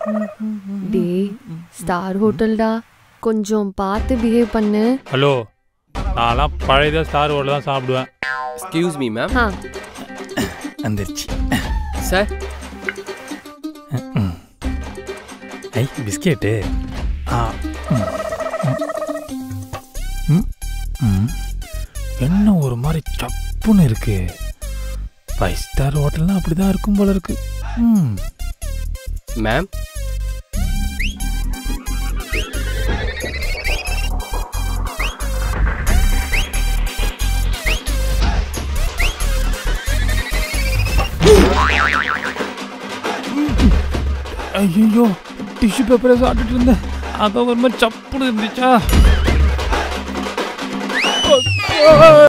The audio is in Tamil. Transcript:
டேய் ஸ்டார் ஹோட்டல்டா, கொஞ்சம் பார்த்து பிஹேவ் பண்ணு. ஹலோ, நான்லாம் பழைய ஸ்டார் ஹோட்டல் தான் சாப்பிடுவேன். Excuse me ma'am. வந்துருச்சு சார். ஐ பிஸ்கெட்டு. என்ன ஒரு மாதிரி சப்புன்னு இருக்கு. 5 ஸ்டார் ஹோட்டல்னா அப்படிதான் இருக்கும் போல இருக்கு. மேம், ஐயோ, டிஷ்யூ பேப்பரை சாப்பிட்டுட்டு இருந்தேன், அதான் ஒரு மாதிரி சப்புன்னு இருந்துச்சா.